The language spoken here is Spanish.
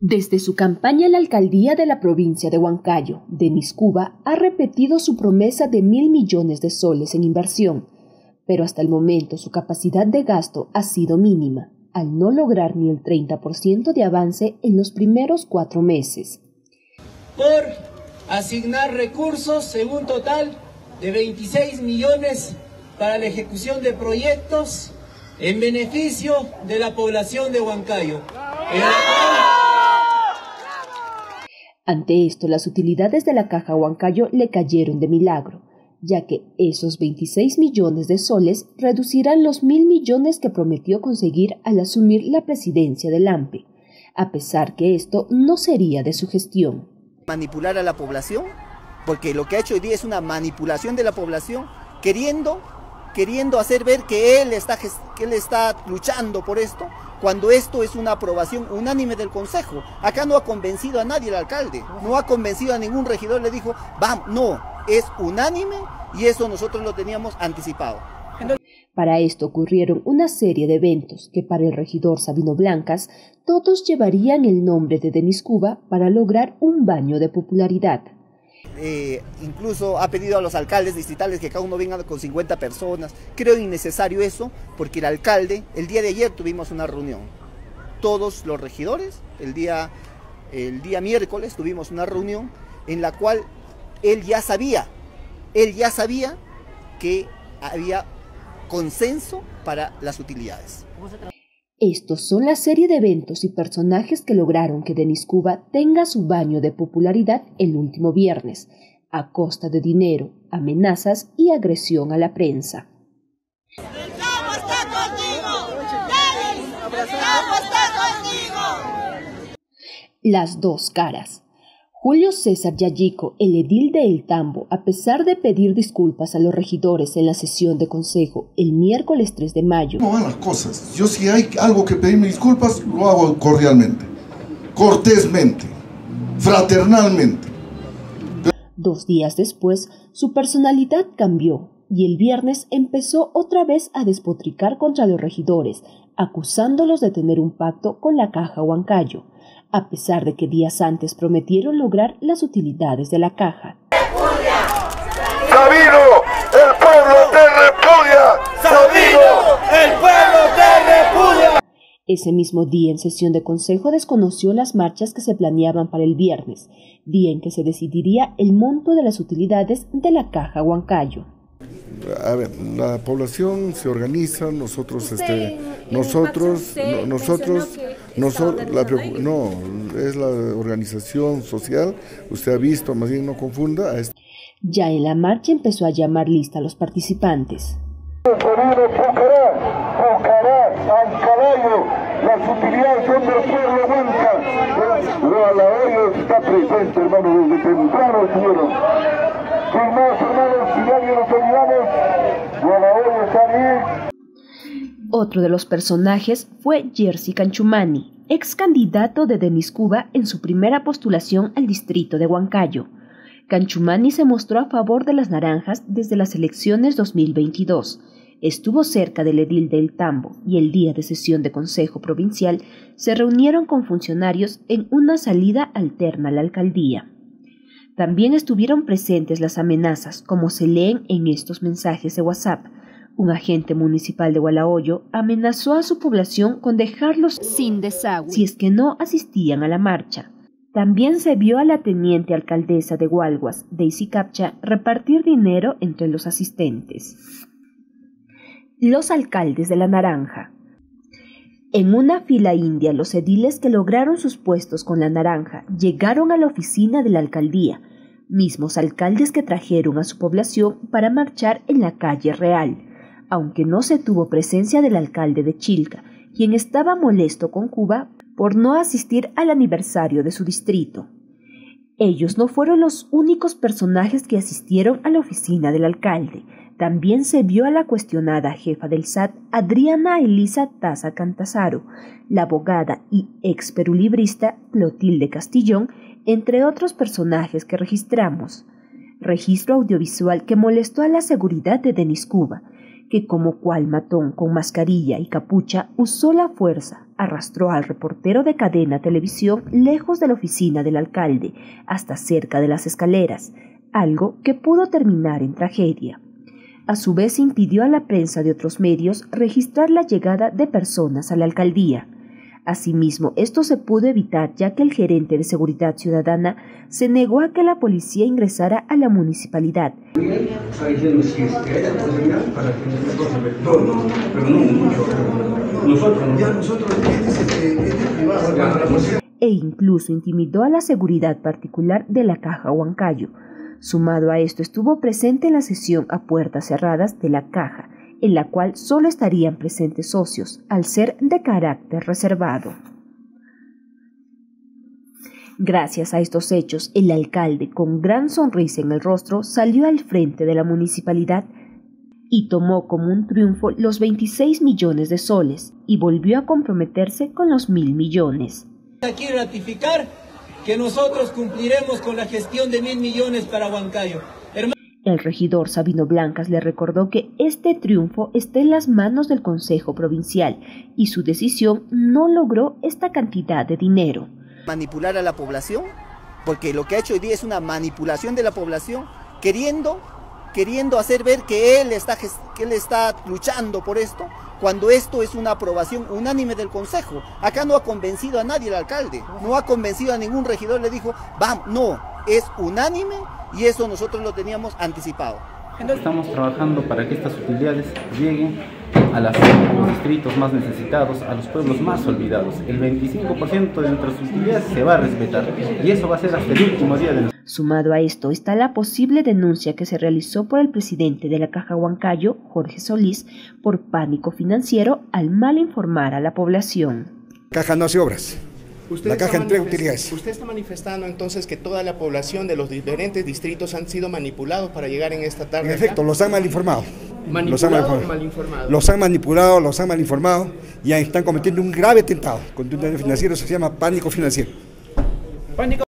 Desde su campaña a la alcaldía de la provincia de Huancayo, Denis Cuba ha repetido su promesa de 1.000 millones de soles en inversión, pero hasta el momento su capacidad de gasto ha sido mínima, al no lograr ni el 30% de avance en los primeros 4 meses. Por asignar recursos en un total de 26 millones para la ejecución de proyectos en beneficio de la población de Huancayo. Ante esto, las utilidades de la Caja Huancayo le cayeron de milagro, ya que esos 26 millones de soles reducirán los 1.000 millones que prometió conseguir al asumir la presidencia del AMPE, a pesar que esto no sería de su gestión. Manipular a la población, porque lo que ha hecho hoy día es una manipulación de la población, queriendo hacer ver que él está luchando por esto, cuando esto es una aprobación unánime del Consejo. Acá no ha convencido a nadie el alcalde, no ha convencido a ningún regidor, le dijo, vamos, no, es unánime y eso nosotros lo teníamos anticipado. Para esto ocurrieron una serie de eventos que para el regidor Sabino Blancas todos llevarían el nombre de Denis Cuba para lograr un baño de popularidad. Incluso ha pedido a los alcaldes distritales que cada uno venga con 50 personas. Creo innecesario eso, porque el alcalde, el día de ayer tuvimos una reunión. Todos los regidores, el día miércoles tuvimos una reunión en la cual él ya sabía que había consenso para las utilidades. Estos son la serie de eventos y personajes que lograron que Denis Cuba tenga su baño de popularidad el último viernes, a costa de dinero, amenazas y agresión a la prensa. ¡El campo está contigo! ¡Denis! ¡El campo está contigo! Las dos caras. Julio César Yayico, el edil de El Tambo, a pesar de pedir disculpas a los regidores en la sesión de consejo el miércoles 3 de mayo. ¿Cómo van las cosas? Yo si hay algo que pedirme disculpas, lo hago cordialmente, cortésmente, fraternalmente. 2 días después, su personalidad cambió y el viernes empezó otra vez a despotricar contra los regidores, acusándolos de tener un pacto con la Caja Huancayo, a pesar de que días antes prometieron lograr las utilidades de la Caja. ¡Sabino, el pueblo te repudia! ¡Sabino, el pueblo te repudia! Ese mismo día, en sesión de consejo, desconoció las marchas que se planeaban para el viernes, día en que se decidiría el monto de las utilidades de la Caja Huancayo. A ver, la población se organiza, nosotros es la organización social, usted ha visto, más bien no confunda a esto. Ya en la marcha empezó a llamar lista a los participantes. Las utilidades son del pueblo Huanca. Gualahoyo está presente, hermano, desde temprano estuvieron. Sin más, hermanos, si nadie nos olvidamos, Gualahoyo está bien. Otro de los personajes fue Jerzy Canchumani, ex candidato de Denis Cuba en su primera postulación al distrito de Huancayo. Canchumani se mostró a favor de las naranjas desde las elecciones 2022. Estuvo cerca del edil de El Tambo y el día de sesión de Consejo Provincial se reunieron con funcionarios en una salida alterna a la alcaldía. También estuvieron presentes las amenazas, como se leen en estos mensajes de WhatsApp. Un agente municipal de Gualahoyo amenazó a su población con dejarlos sin desagüe si es que no asistían a la marcha. También se vio a la teniente alcaldesa de Gualguas, Daisy Capcha, repartir dinero entre los asistentes. Los alcaldes de la naranja. En una fila india, los ediles que lograron sus puestos con la naranja llegaron a la oficina de la alcaldía, mismos alcaldes que trajeron a su población para marchar en la calle Real, aunque no se tuvo presencia del alcalde de Chilca, quien estaba molesto con Cuba por no asistir al aniversario de su distrito. Ellos no fueron los únicos personajes que asistieron a la oficina del alcalde. También se vio a la cuestionada jefa del SAT, Adriana Elisa Taza Cantazaro, la abogada y ex perulibrista Clotilde Castillón, entre otros personajes que registramos. Registro audiovisual que molestó a la seguridad de Denis Cuba, que como cual matón con mascarilla y capucha usó la fuerza, arrastró al reportero de cadena televisión lejos de la oficina del alcalde, hasta cerca de las escaleras, algo que pudo terminar en tragedia. A su vez impidió a la prensa de otros medios registrar la llegada de personas a la alcaldía. Asimismo, esto se pudo evitar ya que el gerente de Seguridad Ciudadana se negó a que la policía ingresara a la municipalidad. E incluso intimidó a la seguridad particular de la Caja Huancayo. Sumado a esto, estuvo presente en la sesión a puertas cerradas de la Caja, en la cual solo estarían presentes socios, al ser de carácter reservado. Gracias a estos hechos, el alcalde, con gran sonrisa en el rostro, salió al frente de la municipalidad y tomó como un triunfo los 26 millones de soles y volvió a comprometerse con los 1.000 millones. Aquí ratificar que nosotros cumpliremos con la gestión de 1.000 millones para Huancayo. El regidor Sabino Blancas le recordó que este triunfo está en las manos del Consejo Provincial y su decisión no logró esta cantidad de dinero. Manipular a la población, porque lo que ha hecho hoy día es una manipulación de la población, queriendo hacer ver que él está luchando por esto, cuando esto es una aprobación unánime del Consejo. Acá no ha convencido a nadie el alcalde, no ha convencido a ningún regidor, le dijo, vamos, no, es unánime. Y eso nosotros lo teníamos anticipado. Estamos trabajando para que estas utilidades lleguen a los distritos más necesitados, a los pueblos más olvidados. El 25% de nuestras utilidades se va a respetar y eso va a ser hasta el último día de... Sumado a esto está la posible denuncia que se realizó por el presidente de la Caja Huancayo, Jorge Solís, por pánico financiero al mal informar a la población. Caja no hace obras. La Caja entrega utilidades. ¿Usted está manifestando entonces que toda la población de los diferentes distritos han sido manipulados para llegar en esta tarde? En efecto, los han mal informado. ¿Manipulado o mal informado? Los han manipulado, los han mal informado y están cometiendo un grave atentado contra un financiero, se llama pánico financiero. Pánico.